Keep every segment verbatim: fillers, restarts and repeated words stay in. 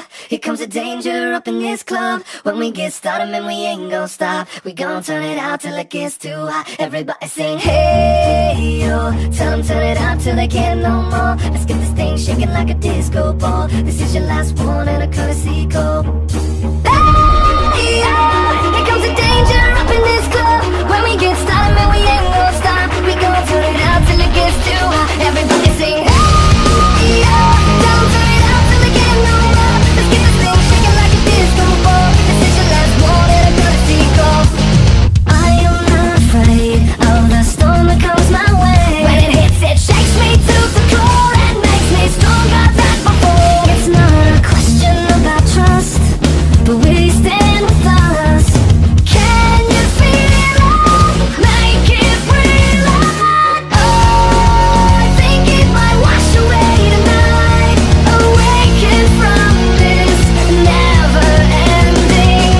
here comes the danger up in this club. When we get started, man, we ain't gon' stop. We gon' turn it out till it gets too hot. Everybody sing, hey, yo. Tell them turn it out till they can't no more. Let's get this thing shaking like a disco ball. This is your last one and a courtesy call. Hey, yo. Here comes the danger up in this club. When we get started, man, we ain't gon' stop. We gon' turn it out till it gets too hot. Everybody sing, hey, yo. Tell them turn it out till they can't no more. Let's get this thing shaking like a disco ball. This is your last one and a courtesy call. I am not afraid of the storm that comes my way. When it hits, it shakes me to the core and makes me stronger than before. It's not a question about trust, but we stand with us. Can you feel it? Make it real. Oh, I think it might wash away tonight. Awaken from this never-ending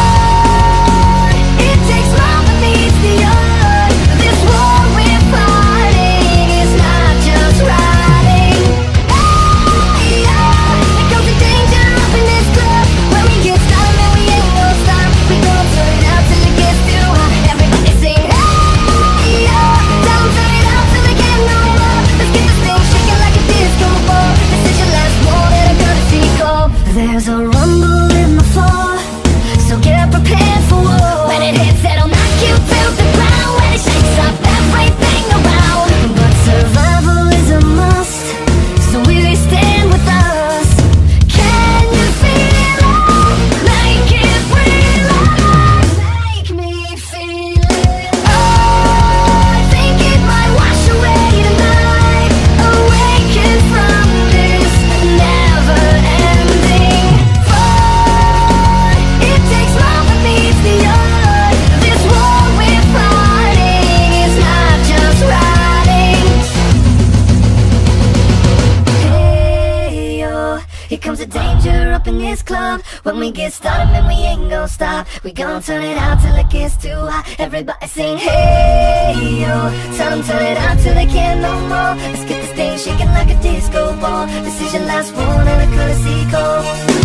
fight. It takes more than meets the eye. This war we're fighting is not just riding. Hey, yeah, here comes the danger up in this club. When we get started, man, we ain't gon' stop. We gon' turn it out till it gets too hot. Everybody sing, hey, yeah. Tell them turn it out till they can't no more. Let's get this thing shaking like a disco ball. This is your last one and a courtesy call. There's a rumble in the floor, so get prepared for war. When it hits, it'll knock you to the ground. When it shakes up everything around. But survival is a must, so will you stand with us? Can you feel it? Make it real. Make me feel it. Oh, I think it might wash away tonight. Awaken from this never-ending fight. It takes more than meets the eye. This war we're fighting is not just riding. Hey, yo, here comes the danger up in this club. When we get started, man, we ain't gon' stop. We gon' turn it out till it gets too hot. Everybody sing, hey, yo. Tell them turn it out till they can't no more. Let's get this thing shaking like a disco ball. This is your last one and a courtesy call.